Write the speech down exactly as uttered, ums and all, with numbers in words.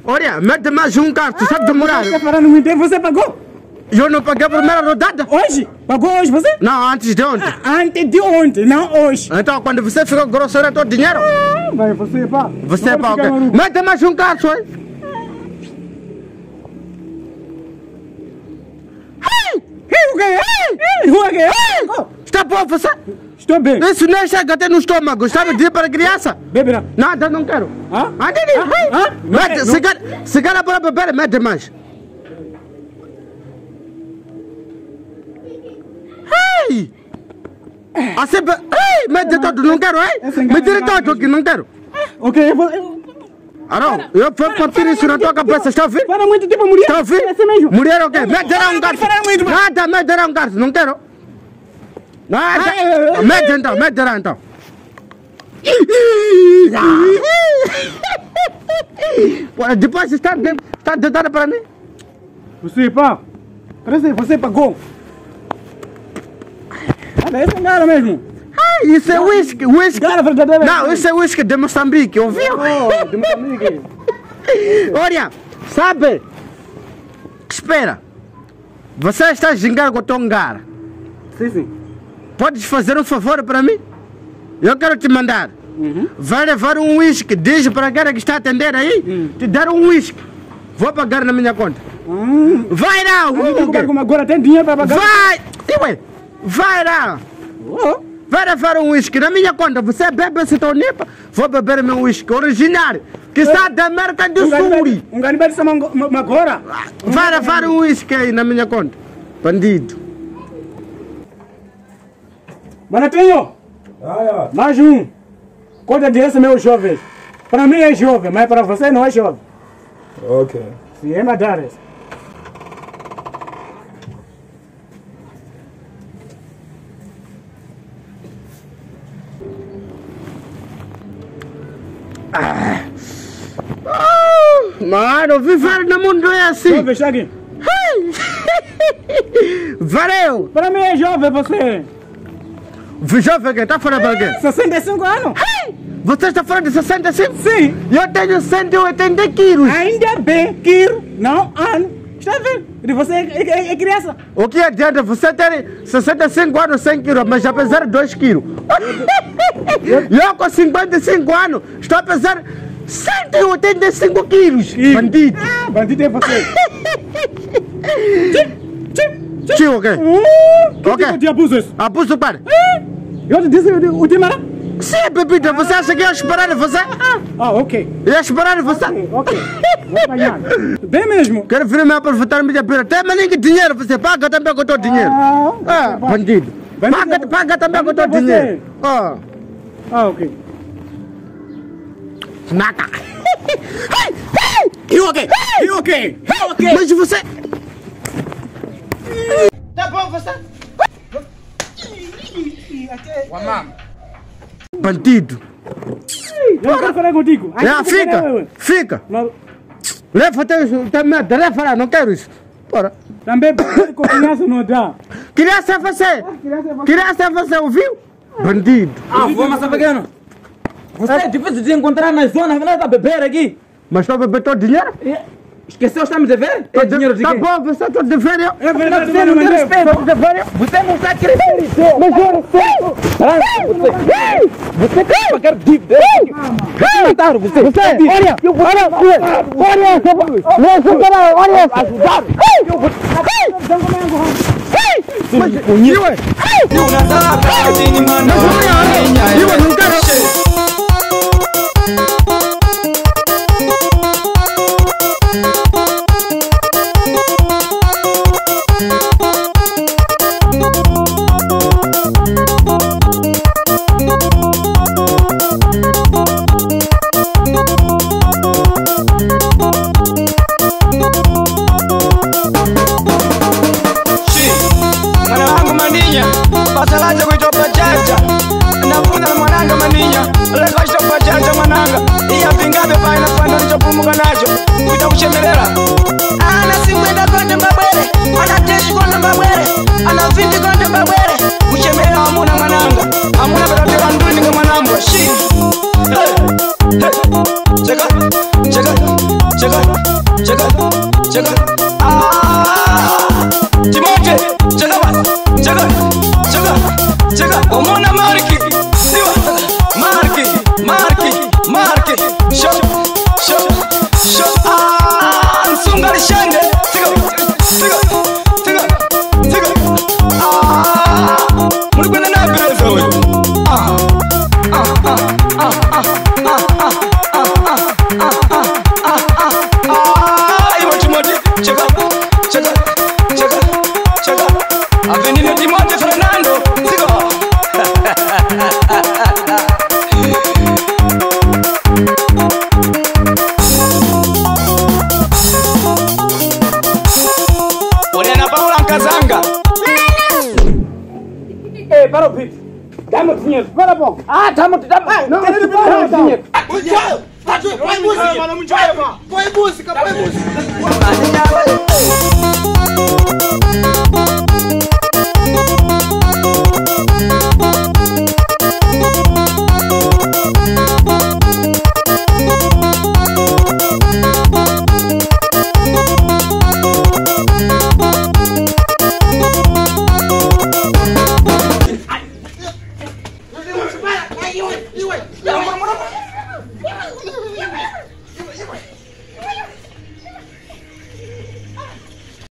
Olha, mete mais um carro, tu sabe demorar. Você falando muito tempo, você pagou? Eu não paguei a primeira rodada. Hoje? Pagou hoje você? Não, antes de ontem. Ah, antes de ontem, não hoje. Então, quando você ficou grosso, era todo dinheiro. Ah, mas você pá. Você pá, ok. Mete mais um carro, só. O quê? O quê? Está bom, você? Estou bem. Isso nem chega até no estômago, sabe de ir para criança? Bebe não. Nada, não quero. Hã? Ah, não, Hã? mete, se quer, se quer para beber, mete mais. Ei! Assim, be... Ei, mete todo, não quero, hein? Me tire todo aqui, não quero. Ok, eu vou... Arão, eu vou partir isso na tua cabeça, está a ouvir? Para muito tempo mulher. Está a ouvir? Esse mesmo. Mulher o quê? Meterá um gato. Nada, meterá um gato, não quero. Nada. Mete então, meterá então. Depois está está tentando para mim. Você pá. Parece que você pagou. Olha, esse é cara mesmo. Isso é whisky, whisky. Cara verdadeiro. Não, isso é whisky de Moçambique, ouviu? Oh, de Moçambique. Olha, sabe? Espera. Você está a gingar com o Tongara. Sim, sim. Podes fazer um favor para mim? Eu quero te mandar. Uhum. Vai levar um whisky. Diz para a cara que está a atender aí, uhum. Te dar um whisky. Vou pagar na minha conta. Uhum. Vai lá. Uh, agora tem dinheiro para pagar? Vai. Ué, vai lá. Oh. Vai levar um whisky na minha conta. Você bebe esse tonipa, vou beber meu whisky original, que está da América do Sul. Um ganibete de agora. Vai levar um whisky aí na minha conta. Bandido. Baratinho. Ah, mais um. Conta desse meu jovem. Para mim é jovem, mas para você não é jovem. Ok. Sim, é Madares. Ah. Oh, mano, viver no mundo é assim. Jovem, está aqui. Valeu. Para mim é jovem você. Jovem que está falando para quê? sessenta e cinco anos. Você está falando de sessenta e cinco? Sim. Eu tenho cento e oitenta quilos. Ainda bem, quilo, não ano. Está vendo? E você é, é, é criança. O que adianta você ter sessenta e cinco anos, cem quilos, mas já pesar dois quilos? Eu com cinquenta e cinco anos estou a pesar cento e oitenta e cinco quilos. E... Bandido. Ah, bandido é você. Tio, ok. Uh, que ok. tipo de abuso é isso? Abuso para. Eu te disse o Timara? Sim, bebida. Você acha que eu ia esperar você? Ah, ok. Eu ia esperar você? Ok, ok. Vou apanhar. Bem mesmo. Quero vir me aproveitar minha pira. Tem mais ninguém dinheiro, você paga também com o teu dinheiro. Ah, ah bandido. bandido. Paga, paga também com o teu você. dinheiro. Ah, ah ok. Nada. E ok? E ok? E ok? Mas você... Tá bom, você... Bandido. Eu não quero falar contigo. É, fica, fica. Não. Leva teu medo, leva lá, não quero isso. Bora. Também com criança não dá. Criança é você. Criança é você, ouviu? Bandido. Ah, vou, mas pequeno. Você é difícil de encontrar nas zonas, vai lá beber aqui. Mas estou a beber todo o dinheiro? Esqueceu, está me dever? É dinheiro de tá quem? bom, você está dever eu. É verdade, você não tem respeito. Você não está querendo. Mas eu Você, você quer pagar dívida? Mataram você. Você, olha, olha, olha, olha, olha, ajudar. Mas, eu, eu não quero. Pasalaje kuitopa chacha, navuta mwananga chega, chega, chega, chega. Ah, Timote, chega basi, chega, chega, chega. Omona Marki, siwa, Marki, Marki, Marki. Shop, shop, shop. Ah, Nsunga lishende, chega, chega, chega, chega. Ah, muri kwenda na bereza wewe. Ah, ah, ah, ah, ah, ah, ah. Avenida Timote Fernando, sigo. Oriana Paula Kazanga. Eh, paro pit. Dame tinha, para pouco. Ah, tamo, tamo. Não, ele para tinha. Põe música, mano, põe música, põe música. Iwe, iwe, iwe.